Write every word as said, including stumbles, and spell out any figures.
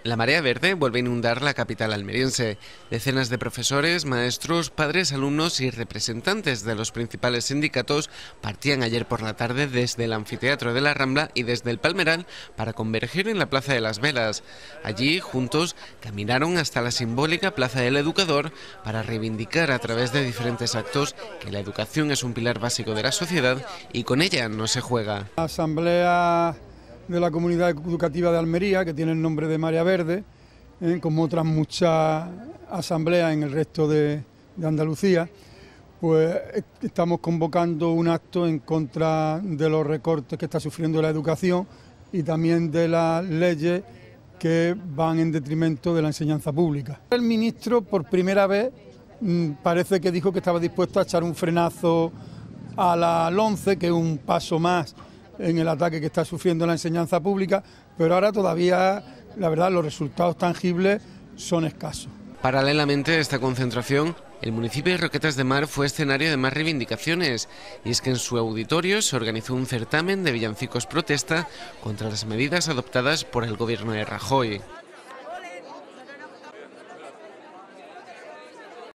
La marea verde vuelve a inundar la capital almeriense. Decenas de profesores, maestros, padres, alumnos y representantes de los principales sindicatos partían ayer por la tarde desde el anfiteatro de la Rambla y desde el Palmeral para converger en la Plaza de las Velas. Allí, juntos, caminaron hasta la simbólica Plaza del Educador para reivindicar a través de diferentes actos que la educación es un pilar básico de la sociedad y con ella no se juega. La Asamblea de la Comunidad Educativa de Almería, que tiene el nombre de Marea Verde, eh, como otras muchas asambleas en el resto de, de Andalucía, pues estamos convocando un acto en contra de los recortes que está sufriendo la educación y también de las leyes que van en detrimento de la enseñanza pública. El ministro, por primera vez, parece que dijo que estaba dispuesto a echar un frenazo a la LOMCE, que es un paso más en el ataque que está sufriendo la enseñanza pública, pero ahora todavía, la verdad, los resultados tangibles son escasos. Paralelamente a esta concentración, el municipio de Roquetas de Mar fue escenario de más reivindicaciones, y es que en su auditorio se organizó un certamen de villancicos protesta contra las medidas adoptadas por el gobierno de Rajoy.